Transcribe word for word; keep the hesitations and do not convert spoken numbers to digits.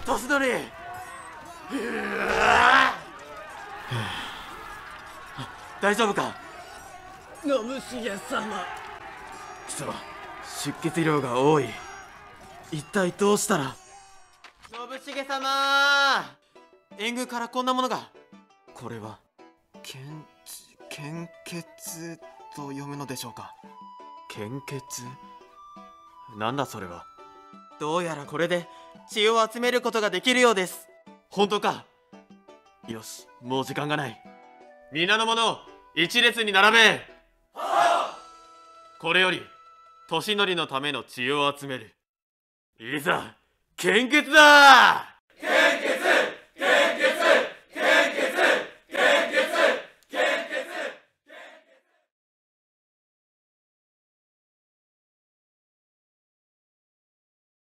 年取り。大丈夫か信繁様。 貴様、出血量が多い。一体どうしたら。信繁様、援軍からこんなものが。これは献献血と読むのでしょうか。献血、なんだそれは。どうやらこれで血を集めることができるようです。本当か。よし、もう時間がない。皆の者、一列に並べ。これより年寄りのための血を集める。いざ献血だ。献血